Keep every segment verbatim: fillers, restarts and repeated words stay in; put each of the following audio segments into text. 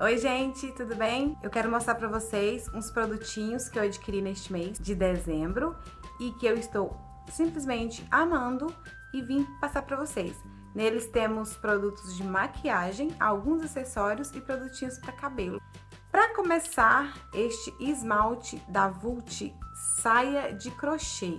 Oi gente, tudo bem? Eu quero mostrar pra vocês uns produtinhos que eu adquiri neste mês de dezembro e que eu estou simplesmente amando e vim passar pra vocês. Neles temos produtos de maquiagem, alguns acessórios e produtinhos para cabelo. Para começar, este esmalte da Vult Saia de Crochê.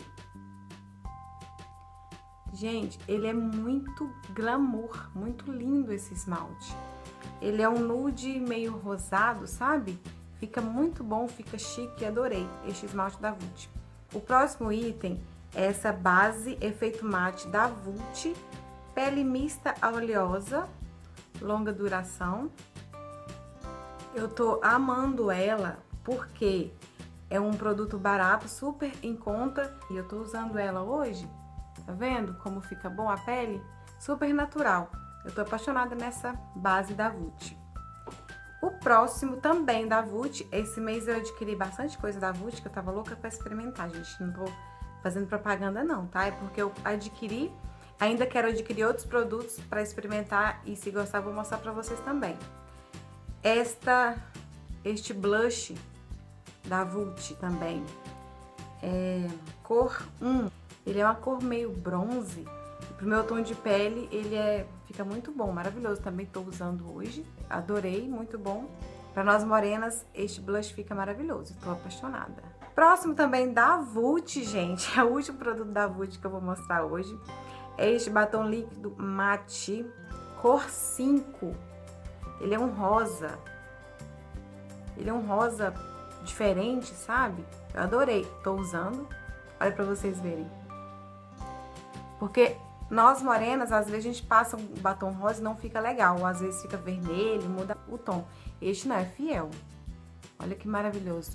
Gente, ele é muito glamour, muito lindo esse esmalte. Ele é um nude meio rosado, sabe? Fica muito bom, fica chique, adorei este esmalte da Vult. O próximo item é essa base efeito mate da Vult, pele mista oleosa, longa duração. Eu tô amando ela porque é um produto barato, super em conta, e eu tô usando ela hoje. Tá vendo como fica bom a pele? Super natural. Eu tô apaixonada nessa base da Vult. O próximo também da Vult, esse mês eu adquiri bastante coisa da Vult que eu tava louca pra experimentar, gente. Não tô fazendo propaganda não, tá? É porque eu adquiri, ainda quero adquirir outros produtos pra experimentar e se gostar vou mostrar pra vocês também. Esta, este blush da Vult também, é cor um, ele é uma cor meio bronze. Pro meu tom de pele, ele é, fica muito bom, maravilhoso. Também tô usando hoje, adorei, muito bom. Para nós morenas, este blush fica maravilhoso, tô apaixonada. Próximo também da Vult, gente, é o último produto da Vult que eu vou mostrar hoje. É este batom líquido mate, cor cinco. Ele é um rosa. Ele é um rosa diferente, sabe? Eu adorei, tô usando. Olha pra vocês verem. Porque nós morenas, às vezes a gente passa um batom rosa e não fica legal. Ou às vezes fica vermelho, muda o tom. Este não, é fiel. Olha que maravilhoso.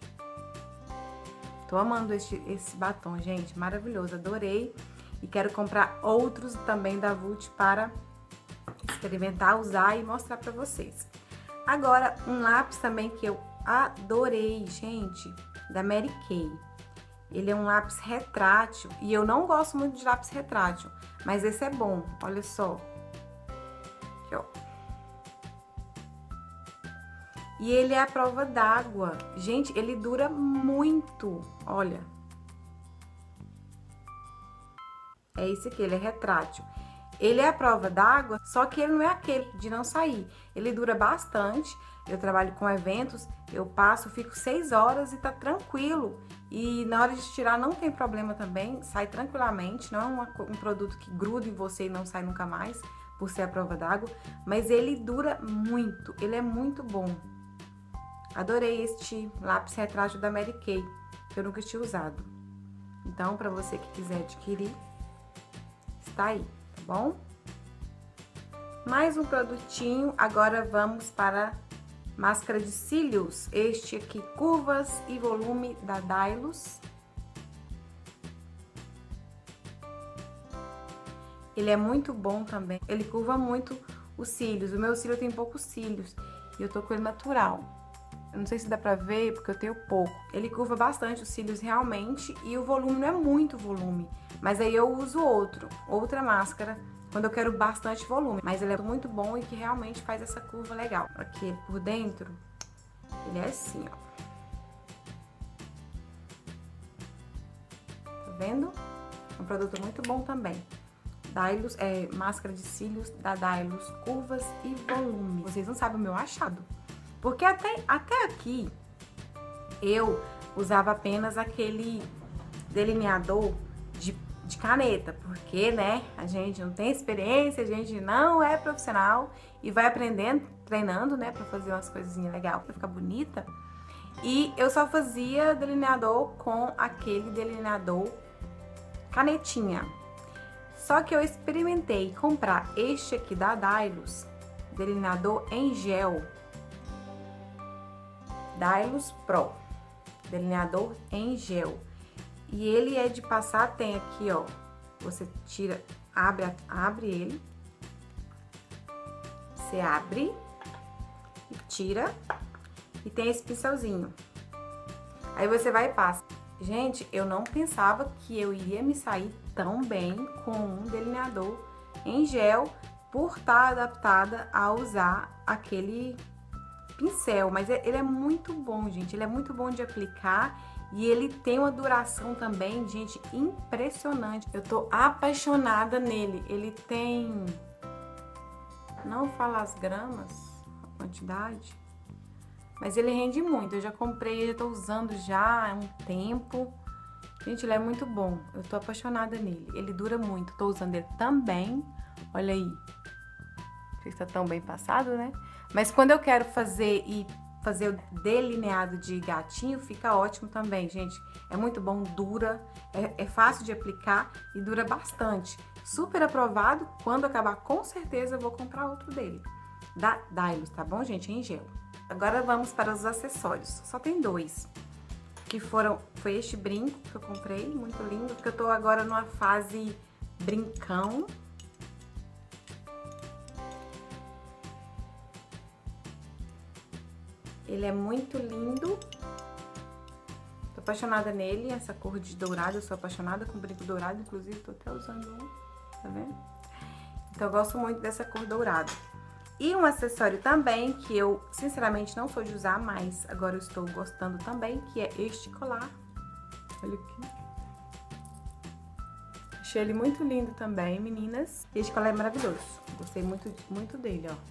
Tô amando este, esse batom, gente. Maravilhoso, adorei. E quero comprar outros também da Vult para experimentar, usar e mostrar pra vocês. Agora, um lápis também que eu adorei, gente, da Mary Kay. Ele é um lápis retrátil e eu não gosto muito de lápis retrátil, mas esse é bom, olha só. Aqui, ó. E ele é à prova d'água. Gente, ele dura muito, olha. É esse aqui, ele é retrátil. Ele é à prova d'água, só que ele não é aquele de não sair. Ele dura bastante. Eu trabalho com eventos, eu passo, fico seis horas e tá tranquilo. E na hora de tirar não tem problema também, sai tranquilamente. Não é uma, um produto que gruda em você e não sai nunca mais, por ser à prova d'água. Mas ele dura muito, ele é muito bom. Adorei este lápis retrátil da Mary Kay, que eu nunca tinha usado. Então, para você que quiser adquirir, está aí, tá bom? Mais um produtinho, agora vamos para máscara de cílios, este aqui, curvas e volume da Dylos. Ele é muito bom também, ele curva muito os cílios. O meu cílio tem poucos cílios e eu tô com ele natural. Eu não sei se dá pra ver porque eu tenho pouco. Ele curva bastante os cílios realmente e o volume não é muito volume. Mas aí eu uso outro, outra máscara, quando eu quero bastante volume. Mas ele é muito bom e que realmente faz essa curva legal. Aqui por dentro, ele é assim, ó. Tá vendo? É um produto muito bom também. Dylos, é máscara de cílios da Dylos, curvas e volume. Vocês não sabem o meu achado. Porque até, até aqui, eu usava apenas aquele delineador de de caneta, porque, né, a gente não tem experiência, a gente não é profissional e vai aprendendo, treinando, né, pra fazer umas coisinhas legais, pra ficar bonita. E eu só fazia delineador com aquele delineador canetinha. Só que eu experimentei comprar este aqui da Dylos, delineador em gel. Dylos Pro, delineador em gel. E ele é de passar, tem aqui, ó, você tira, abre, abre ele, você abre e tira, e tem esse pincelzinho. Aí você vai e passa. Gente, eu não pensava que eu iria me sair tão bem com um delineador em gel por estar adaptada a usar aquele pincel, mas ele é muito bom, gente. Ele é muito bom de aplicar e ele tem uma duração também, gente, impressionante. Eu tô apaixonada nele. Ele tem... Não fala as gramas, a quantidade, mas ele rende muito. Eu já comprei, já tô usando já há um tempo. Gente, ele é muito bom. Eu tô apaixonada nele. Ele dura muito. Tô usando ele também. Olha aí. Não sei se tá tão bem passado, né? Mas quando eu quero fazer e fazer o delineado de gatinho, fica ótimo também, gente. É muito bom, dura, é, é fácil de aplicar e dura bastante. Super aprovado. Quando acabar, com certeza eu vou comprar outro dele. Da Dylos, tá bom, gente? Em gel. Agora vamos para os acessórios. Só tem dois. Que foram, foi este brinco que eu comprei, muito lindo, porque eu tô agora numa fase brincão. Ele é muito lindo. Tô apaixonada nele, essa cor de dourado, eu sou apaixonada com brinco dourado, inclusive tô até usando um, tá vendo? Então eu gosto muito dessa cor dourada. E um acessório também, que eu sinceramente não sou de usar, mas agora eu estou gostando também, que é este colar. Olha aqui. Achei ele muito lindo também, meninas. Este colar é maravilhoso. Gostei muito, muito dele, ó.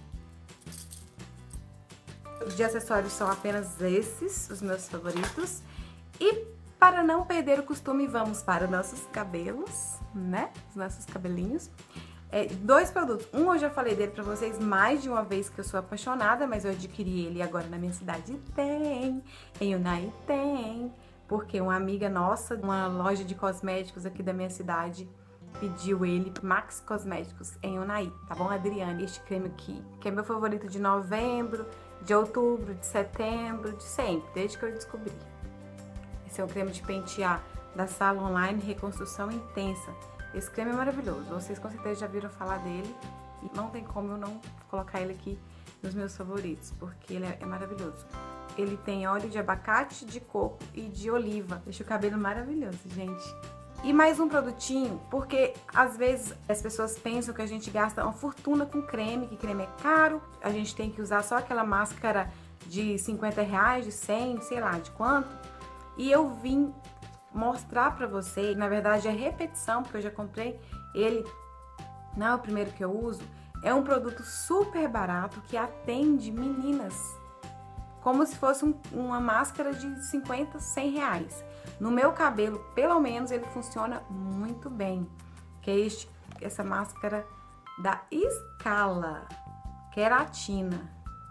Os de acessórios são apenas esses, os meus favoritos. E para não perder o costume, vamos para os nossos cabelos, né? Os nossos cabelinhos. É, dois produtos. Um eu já falei dele pra vocês mais de uma vez, que eu sou apaixonada, mas eu adquiri ele agora na minha cidade tem, em Unai tem, porque uma amiga nossa, uma loja de cosméticos aqui da minha cidade, pediu ele, Max Cosméticos, em Unai, tá bom, Adriane? Este creme aqui, que é meu favorito de novembro, de outubro, de setembro, de sempre, desde que eu descobri. Esse é um creme de pentear da Sala Online Reconstrução Intensa. Esse creme é maravilhoso, vocês com certeza já viram falar dele e não tem como eu não colocar ele aqui nos meus favoritos, porque ele é, é maravilhoso. Ele tem óleo de abacate, de coco e de oliva, deixa o cabelo maravilhoso, gente. E mais um produtinho, porque às vezes as pessoas pensam que a gente gasta uma fortuna com creme, que creme é caro, a gente tem que usar só aquela máscara de cinquenta reais, de cem, sei lá de quanto, e eu vim mostrar pra vocês, na verdade é repetição, porque eu já comprei ele, não é o primeiro que eu uso, é um produto super barato que atende meninas, como se fosse um, uma máscara de cinquenta, cem reais. No meu cabelo, pelo menos, ele funciona muito bem, que é este, essa máscara da Scala Queratina.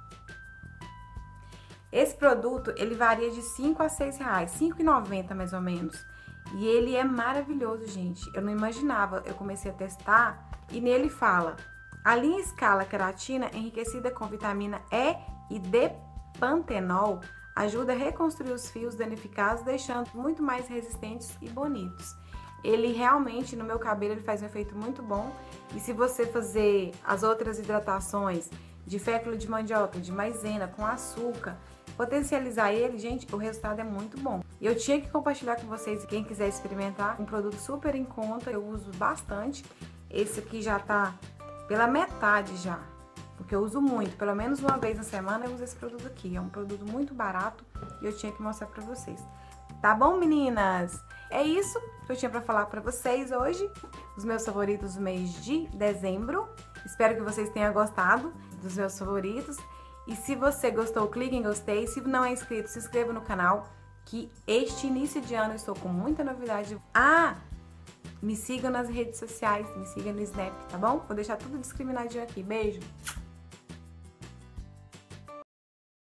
Esse produto, ele varia de cinco a seis reais, cinco e noventa mais ou menos. E ele é maravilhoso, gente. Eu não imaginava, eu comecei a testar e nele fala: a linha Scala Queratina, enriquecida com vitamina E e D pantenol, ajuda a reconstruir os fios danificados, deixando muito mais resistentes e bonitos. Ele realmente, no meu cabelo, ele faz um efeito muito bom. E se você fazer as outras hidratações de fécula de mandioca, de maisena, com açúcar, potencializar ele, gente, o resultado é muito bom. E eu tinha que compartilhar com vocês, quem quiser experimentar, um produto super em conta, eu uso bastante. Esse aqui já tá pela metade já, porque eu uso muito, pelo menos uma vez na semana eu uso esse produto aqui. É um produto muito barato e eu tinha que mostrar pra vocês. Tá bom, meninas? É isso que eu tinha pra falar pra vocês hoje, os meus favoritos do mês de dezembro. Espero que vocês tenham gostado dos meus favoritos. E se você gostou, clique em gostei. Se não é inscrito, se inscreva no canal, que este início de ano eu estou com muita novidade. Ah, me sigam nas redes sociais, me sigam no Snap, tá bom? Vou deixar tudo discriminadinho aqui. Beijo!